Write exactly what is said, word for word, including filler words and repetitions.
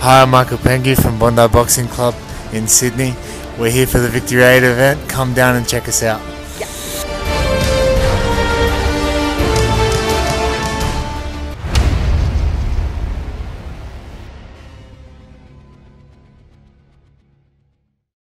Hi, I'm Mickey Pengue from Bondi Boxing Club in Sydney. We're here for the Victory eight event. Come down and check us out.